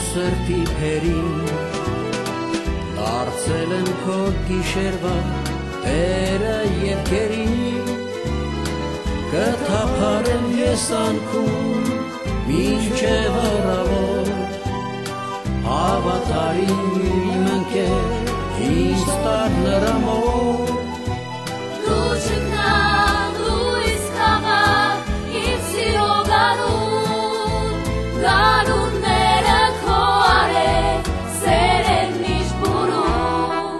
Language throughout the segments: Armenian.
սրտի փերին դարձել են քո գիշերվա տերը երգերին կթափարեմ ես անքում մինչև առավոտ հավատարիմ իմ ընկեր ինձ տար նրա մոտ դու չգնան լույս քաղաք իմ սիրո գարունները քո արև սեր են միշտ բուրում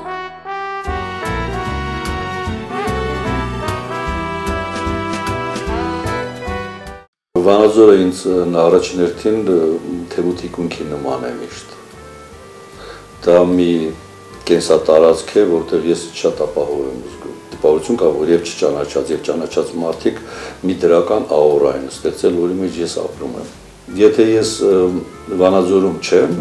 Վանաձորը ինձ առաջին հերթին թեփուտիկունքի նման է միշտ դա մի կենսատարածք է, որտեղ ես շատ ապահով եմ զգում։ Տպավորություն կա, որ եւ չճանաչած եւ ճանաչած մարդիկ մի դրական աուրա են ստեղծել, որի մեջ ես ապրում եմ։ Եթե ես Վանաձորում չեմ,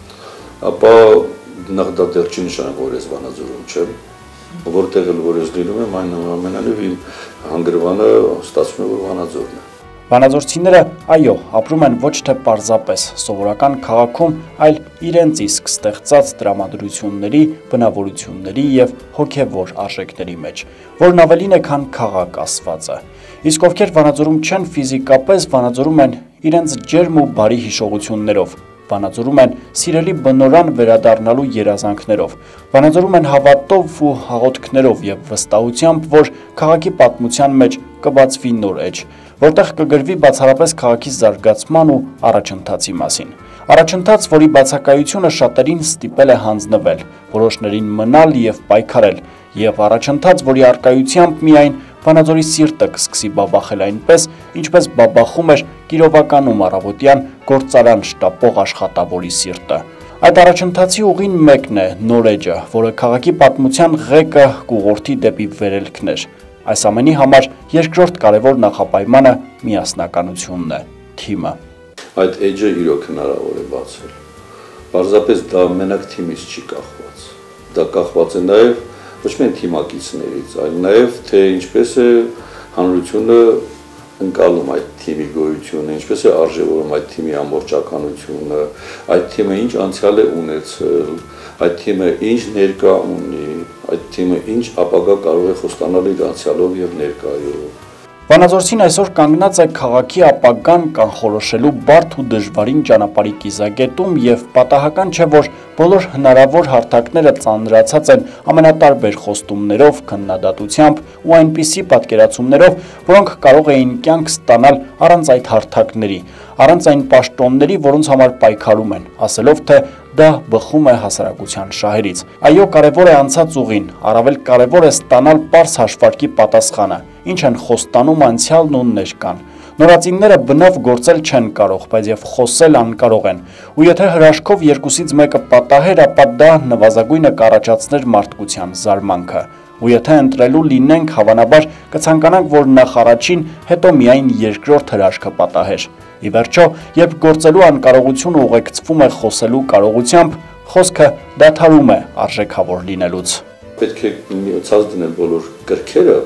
ապա նախ դա դեռ չի նշանակում, որ ես Վանաձորում չեմ, որտեղ էլ որ ես լինում եմ, այնուամենայնիվ իմ հանգրվանը ստացվում է, որ Վանաձորն է։ Վանաձորցիները, այո, ապրում են ոչ թե պարզապես սովորական քաղաքում, այլ իրենց իսկ ստեղծած տրամադրությունների, բնավորությունների և հոգևոր արժեքների մեջ, որն ավելին է, քան քաղաք ասվածը։ Իսկ ովքեր Վանաձորում չեն ֆիզիկապես, Վանաձորում են իրենց ջերմ ու բարի հիշողություններով, Վանաձորում են սիրելի բնորան վերադառնալու երազանքներով, Վանաձորում են հավատով ու հաղոթքներով և վստահությամբ, որ քաղաքի պատմության մեջ կբացվի նոր էջ, որտեղ կգրվի բացառապես քաղաքի զարգացման ու առաջընթացի մասին։ Առաջընթաց, որի բացակայությունը շատերին ստիպել է հանձնվել, որոշներին մնալ և պայքարել, և առաջընթաց, որի առկայությամբ միայն Վանաձորի սիրտը կսկսի բաբախել այնպես, ինչպես բաբախում էր Կիրովականում առավոտյան գործարան շտապող աշխատավորի սիրտը։ Այդ առաջընթացի ուղին մեկն է նոր էջը, որը քաղաքի պատմության ղեկը կուղորդի դեպի վերելքներ։ Այս ամենի համար երկրորդ կարևոր նախապայմանը միասնականությունն է, թիմը։ Այդ էջը իրոք հնարավոր է բացել։ Պարզապես դա մենակ թիմից չի կախված։ Դա կախված է նաև ոչ միայն թիմակիցներից, այլ նաև թե ինչպես է հանրությունը ընկալում այդ թիմի գոյությունը, ինչպես է արժևորում այդ թիմի ամբողջականությունը, այդ թիմը ինչ անցյալ է ունեցել, այդ թիմը ինչ ներկա ունի, այդ թիմը ինչ ապագա կարող է խոստանալ իր անցյալով եւ ներկայով։ Վանաձորցին այսօր կանգնած է քաղաքի ապագան կանխորոշելու բարդ ու դժվարին ճանապարհի կիզակետում եւ պատահական չէ, որ բոլոր հնարավոր հարթակները ծանրացած են ամենատարբեր խոստումներով, քննադատությամբ ու այնպիսի պատկերացումներով, որոնք կարող էին կյանք ստանալ առանց այդ հարթակների, առանց այն պաշտոնների, որոնց համար պայքարում են, ասելով թե դա բխում է հասարակության շահերից։ Այո, կարևոր է անցած ուղին, առավել կարևոր է ստանալ պարզ հաշվարկի պատասխանը, ինչ են խոստանում անցյալն ու ներկան։ Նորածինները բնավ գործել չեն կարող, բայց եւ խոսել անկարող են։ Ու եթե հրաշքով երկուսից մեկը պատահեր, ապա դա նվազագույնը կառաջացներ մարդկության զարմանքը։ Ու եթե ընտրելու լինենք, հավանաբար կցանկանանք, որ նախ առաջին, հետո միայն երկրորդ հրաշքը պատահեր։ Ի վերջո, երբ գործելու անկարողությունը ուղեկցվում է խոսելու կարողությամբ, խոսքը դադարում է արժեքավոր լինելուց։ Պետք է ցած դնել բոլոր կրքերը,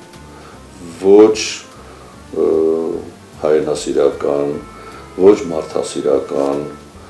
ոչ հայրենասիրական, ոչ մարդասիրական,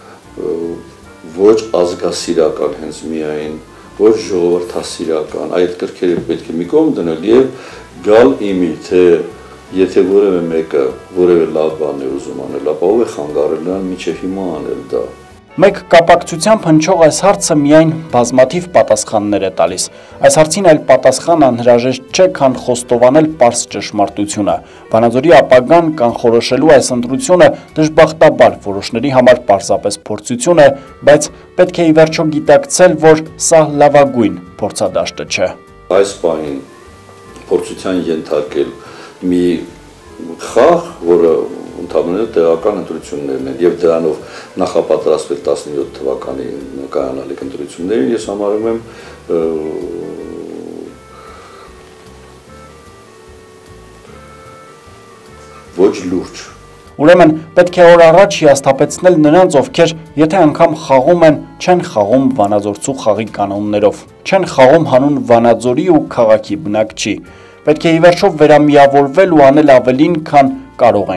ոչ ազգասիրական հենց միայն, ոչ ժողովրդասիրական, այդ կրքերը պետք է մի կողմ դնել եւ գալ իմի, թե եթե որևէ մեկը որևէ լավ բան է ուզում անել, ապա ով է խանգարել նրան մինչև հիմա անել դա։ Մեկ կապակցությամբ հնչող այս հարցը միայն բազմաթիվ պատասխաններ է տալիս։ Այս հարցին այլ պատասխան անհրաժեշտ չէ, քան խոստովանել պարզ ճշմարտությունը։ Վանաձորի ապագան կանխորոշելու այս ընտրությունը դժբախտաբար որոշների համար պարզապես փորձություն է, բայց պետք է ի վերջո գիտակցել, որ սա լավագույն փորձադաշտը չէ։ Այս պահին փորձության ենթարկել մի խաղ, որը ընդհանրապես տեղական ընտրություններն են եւ դրանով նախապատրաստվել 17 թվականի կայանալիք ընտրություններին, ես համարում եմ ոչ լուրջ։ Ուրեմն պետք է օր առաջ հիասթափեցնել նրանց, ովքեր եթե անգամ խաղում են, չեն խաղում Վանաձորցու խաղի կանոններով, չեն խաղում հանուն Վանաձորի ու քաղաքի բնակչի։ Պետք է ի վերջո վերամիավորվել ու անել ավելին, քան կարող ենք,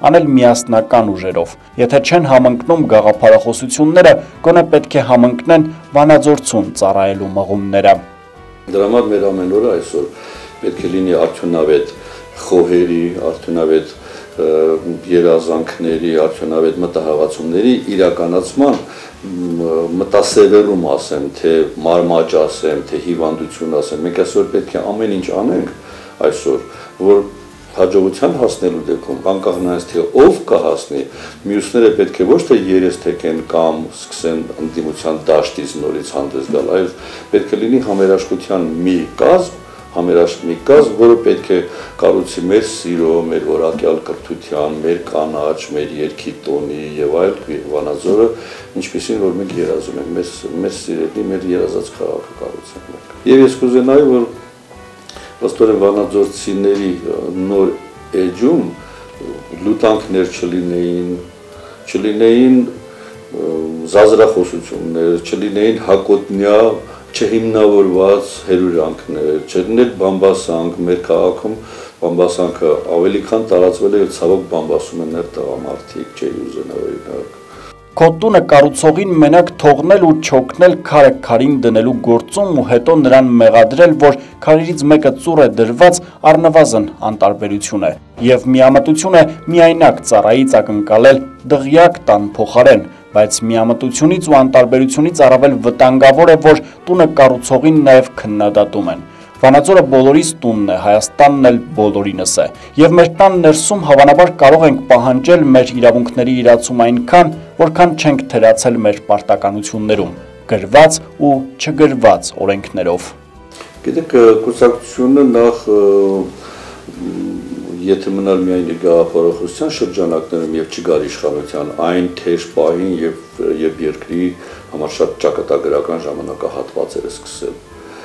անել միասնական ուժերով։ Եթե չեն համընկնում գաղափարախոսությունները, գոնե պետք է համընկնեն Վանաձորցուն ծառայելու մղումները։ Դրա համար մեր ամեն օրը այսօր պետք է լինի արդյունավետ խոհերի, արդյունավետ երազանքների, արդյունավետ մտահղացումների իրականացման մտասևելում ասեմ, թե մարմաճ ասեմ, թե հիվանդություն ասեմ, մենք այսօր պետք է ամեն ինչ անենք այսօր, որ հաջողության հասնելու դեպքում անկախ նրանից թե ով կհասնի, մյուսները պետք է ոչ թե երես թեքեն կամ սկսեն ընդդիմության դաշտից նորից հանդես գալ, այլ պետք է լինի համերաշխության մի կազմ, որը պետք է կառուցի մեր սիրո, մեր որակյալ կրթության, մեր կանաչ, մեր երգի տոնի եւ այլ Վանաձորը, ինչպեսին որ մենք երազում ենք, մեր սիրելի, մեր երազած քաղաքը կառուցենք մենք։ Եվ ես կուզենայի, որ Ոստորեն վանաձորցիների նոր էջում լուտանքներ չլինեին զազրախոսություններ, չլինեին հակոտնյա չհիմնավորված հերուրանքներ, չլիներ բամբասանք, մեր քաղաքում բամբասանքը ավելի քան տարածվել է եւ ցավոք բամբասում են ներ տղամարդիկ, չի ուզենա օրինակ։ Քո տունը կառուցողին մենակ թողնել ու չօգնել քարը քարին դնելու գործում ու հետո նրան մեղադրել, որ քարերից մեկը ծուռ է դրված, առնվազն անտարբերություն է եւ միամտություն է միայնակ ծառայից ակնկալել դղյակ տան փոխարեն, բայց միամտությունից ու անտարբերությունից առավել վտանգավոր է, որ տունը կառուցողին նաեւ քննադատում են։ Վանաձորը բոլորիս տունն է, Հայաստանն էլ բոլորինս է, եւ մեր տան ներսում հավանաբար կարող ենք պահանջել մեր իրավունքների իրացում այնքան, որքան չենք թերացել մեր պարտականություններում, գրված ու չգրված օրենքներով։ Գիտեք, կուսակցությունը նախ եթե մնալ միայն գաղափարախոսության շրջանակներում եւ չգար իշխանության այն թեժ պահին եւ երկրի համար շատ ճակատագրական ժամանակահատված էր սկսել։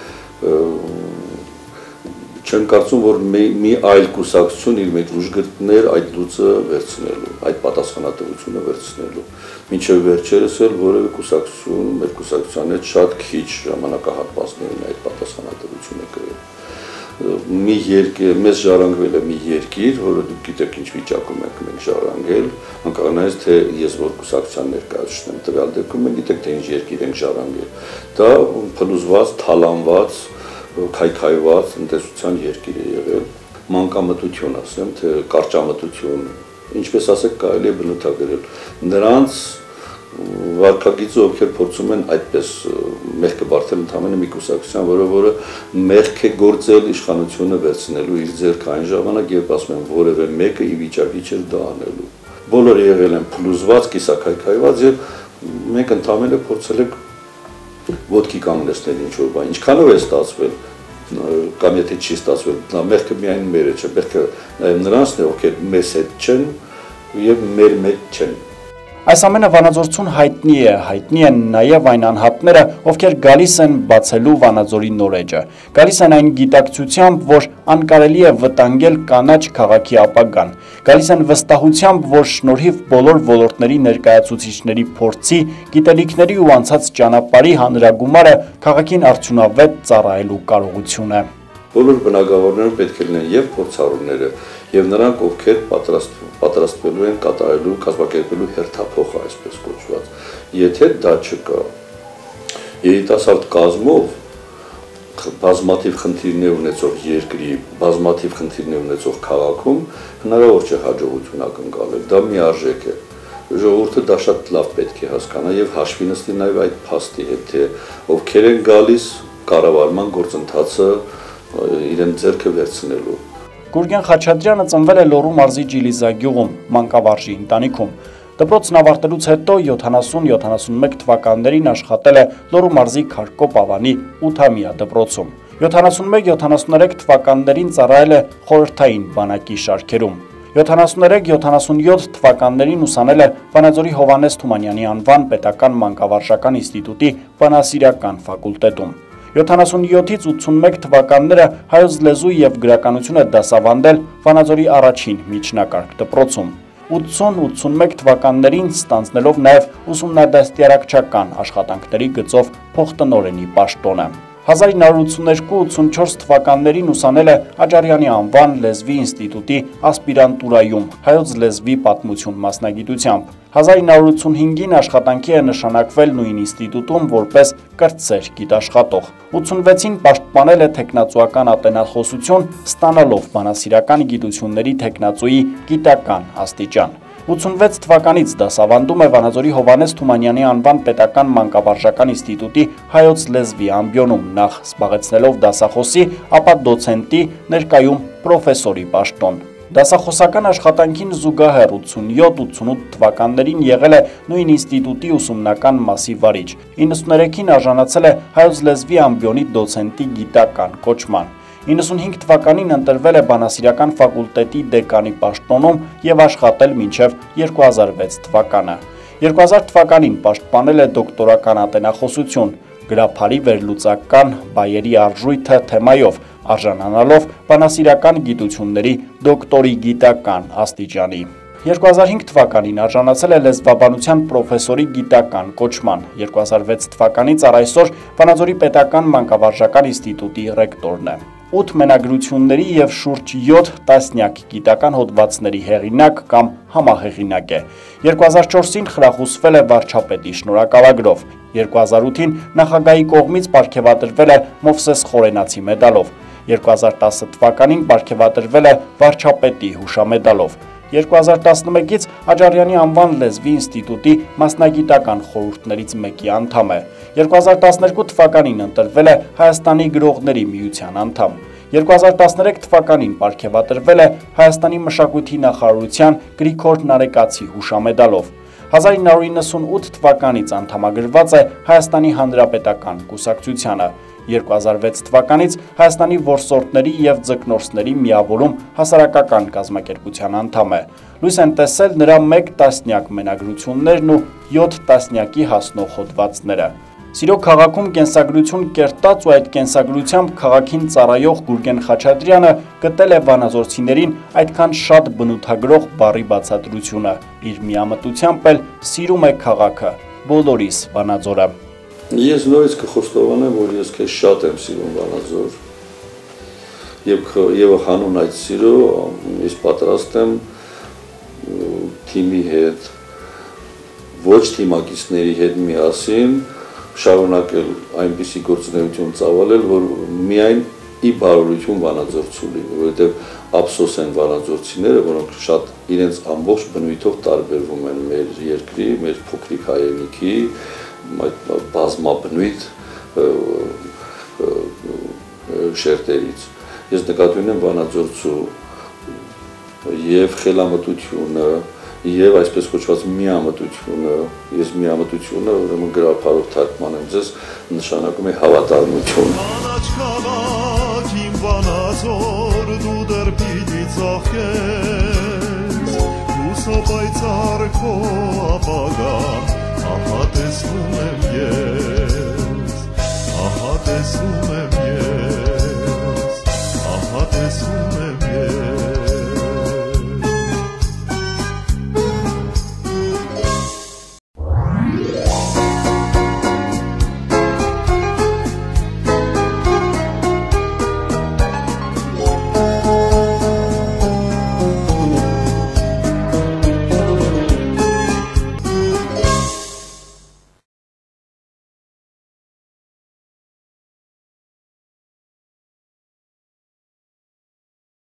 Չեմ կարծում, որ մի այլ կուսակցություն իր մեջ ուժ գտներ այդ լուծը վերցնելու, այդ պատասխանատվությունը վերցնելու։ Մինչև վերջերս էլ որևէ կուսակցություն, մեր կուսակցության հետ շատ քիչ ժամանակահատվածներն այդ պատասխանատվությունը կրել։ Մեզ ժառանգվել է մի երկիր, որը դուք գիտեք ինչ վիճակում ենք մենք ժառանգել, անկախ նրանից թե ես որ կուսակցության ներկայացուցիչ եմ, տվյալ դեպքում մենք գիտենք թե ինչ երկիր ենք ժառանգել։ Դա փլուզված, թալանված, քայքայված տնտեսության երկիր է եղել, մանկամտություն ասեմ, թե կարճամտություն, ինչպես ասեք կարելի է բնութագրել, նրանց վարքագիծը ովքեր փորձում են այդպես մեղքը բարթել ընդհանրապես մի կուսակցության, որը մեղք է գործել իշխանությունը վերցնելու իր ձեռքը այն ժամանակ, երբ ասում են որևէ մեկը ի վիճակի չէր դա անելու։ Բոլորը եղել են փլուզված, կիսաքայքայված եւ մենք ընդհանրապես փորձել ենք ոտքի կանգնեցնել ինչ որ բան, ինչքանով է ստացվել կամ եթե չի ստացվել, նա մեղքը միայն մերը չէ, մեղքը նաև նրանցն է, ովքեր մեզ հետ չեն եւ մեր մեջ չեն։ Այս ամենը Վանաձորցուն հայտնի են նաև այն անհատները, ովքեր գալիս են բացելու Վանաձորի նոր էջը, գալիս են այն գիտակցությամբ, որ անկարելի է վտանգել կանաչ քաղաքի ապագան, գալիս են վստահությամբ, որ շնորհիվ բոլոր ոլորտների ներկայացուցիչների փորձի, գիտելիքների ու անցած ճանապարհի հանրագումարը քաղաքին արդյունավետ ծառայելու կարողություն է։ Բոլոր բնակավարներում պետք է լինեն եւ փորձառուները, եւ նրանք, ովքեր պատրաստվելու են կատարելու, կազմակերպելու հերթափոխը, այսպես կոչված։ Եթե դա չկա, երիտասարդ կազմով բազմաթիվ խնդիրներ ունեցող երկրի, բազմաթիվ խնդիրներ ունեցող քաղաքում հնարավոր չէ հաջողություն ակնկալել, դա մի արժեք է։ Ժողովուրդը դա շատ լավ պետք է հասկանա եւ հաշվի նստի նաեւ այդ փաստի հետ, թե ովքեր են գալիս կառավարման գործընթացը իրեն ձեռքը վերցնելու։ Գուրգեն Խաչատրյանը ծնվել է Լոռու մարզի Ջիլիզա գյուղում, մանկավարժի ընտանիքում։ Դպրոցն ավարտելուց հետո 70-71 թվականներին աշխատել է Լոռու մարզի Քարկոպ ավանի 8-ամյա դպրոցում։ 71-73 թվականներին ծառայել է խորհրդային բանակի շարքերում։ 73-77 թվականներին ուսանել է Վանաձորի Հովհաննես Թումանյանի անվան պետական մանկավարժական ինստիտուտի բանասիրական ֆակուլտետում։ 77-ից 81 թվականները հայոց լեզու եւ գրականություն է դասավանդել Վանաձորի առաջին միջնակարգ դպրոցում։ 80-81 թվականներին ստանձնելով նաեւ ուսումնադաստիարակչական աշխատանքների գծով փոխտնօրենի պաշտոնը։ 1982-84 թվականներին ուսանել է Աջարյանի անվան լեզվի ինստիտուտի ասպիրանտուրայում հայոց լեզվի պատմություն մասնագիտությամբ։ 1985-ին աշխատանքի է նշանակվել նույն ինստիտուտում որպես կրտսեր գիտաշխատող։ 86-ին պաշտպանել է թեկնածուական ատենախոսություն, ստանալով բանասիրական գիտությունների թեկնածուի գիտական աստիճան։ 86 թվականից դասավանդում է Վանաձորի Հովհաննես Թումանյանի անվան պետական մանկավարժական ինստիտուտի հայոց լեզվի ամբիոնում, նախ զբաղեցնելով դասախոսի, ապա դոցենտի, ներկայում պրոֆեսորի պաշտոն։ Դասախոսական աշխատանքին զուգահեռ 87-88 թվականներին եղել է նույն ինստիտուտի ուսումնական մասի վարիչ։ 93-ին արժանացել է հայոց լեզվի ամբիոնի դոցենտի գիտական կոչման։ 95 թվականին ընտրվել է բանասիրական ֆակուլտետի դեկանի պաշտոնում և աշխատել մինչև 2006 թվականը։ 2000 թվականին պաշտպանել է դոկտորական ատենախոսություն, գրափարի վերլուծական բայերի արժույթը թեմայով, արժանանալով բանասիրական գիտությունների դոկտորի գիտական աստիճանի։ 2005 թվականին արժանացել է լեզվաբանության պրոֆեսորի գիտական կոչման, 2006 թվականից առ այսօր Վանաձորի պետական մանկավարժական ինստիտուտի ռեկտորն է։ 8 մենագրությունների և շուրջ 7 տասնյակ գիտական հոդվածների հեղինակ կամ համահեղինակ է։ 2004-ին խրախուսվել է վարչապետի շնորհակալագրով, 2008-ին նախագահի կողմից պարգևատրվել է Մովսես Խորենացի մեդալով, 2010 թվականին պարգևատրվել է վարչապետի հուշամեդալով, 2011-ից Աջարյանի անվան լեզվի ինստիտուտի մասնագիտական խորհուրդներից մեկի անդամ է, 2012 թվականին ընտրվել է Հայաստանի գրողների միության անդամ, 2013 թվականին պարգևատրվել է Հայաստանի մշակույթի նախարարության Գրիգոր Նարեկացի հուշամեդալով, 1998 թվականից անդամագրված է Հայաստանի Հանրապետական կուսակցությանը, 2006 թվականից Հայաստանի որսորդների և ձկնորսների միավորում հասարակական կազմակերպության անդամ է։ Լույս են տեսել նրա 1 տասնյակ մենագրություններն ու 7 տասնյակի հասնող հոդվածները։ Սիրո քաղաքում կենսագրություն կերտած ու այդ կենսագրությամբ քաղաքին ծառայող Գուրգեն Խաչատրյանը գտել է վանաձորցիներին այդքան շատ բնութագրող բառի բացատրությունը, իր միամտությամբ էլ սիրում է քաղաքը, բոլորիս Վանաձորը։ Ես նորից կխոստովանեմ, որ ես քեզ շատ եմ սիրում Վանաձոր եւ հանուն այդ սիրո ես պատրաստ եմ թիմի հետ, ոչ թիմակիցների հետ միասին շարունակել այնպիսի գործունեություն ծավալել, որ միայն ի բարօրություն վանաձորցու լինի, որովհետեւ ափսոս են վանաձորցիները, որոնք շատ իրենց ամբողջ բնույթով տարբերվում են մեր երկրի, մեր փոքրիկ հայրենիքի բազմաբնույթ շերտերից։ Ես նկատի ունեմ վանաձորցու եւ խելամտությունը եւ այսպես կոչված միամտությունը, ես միամտությունը ուրեմն գրափարով թարգմանեմ ձեզ, նշանակում է հավատարմություն։ Վանաձոր դու դեռ պիտի ծաղկես, դու սոպայցար քո ապագան, ահա տեսնում եմ ես, ահա տեսնում եմ ես, ահա տեսնում եմ ես։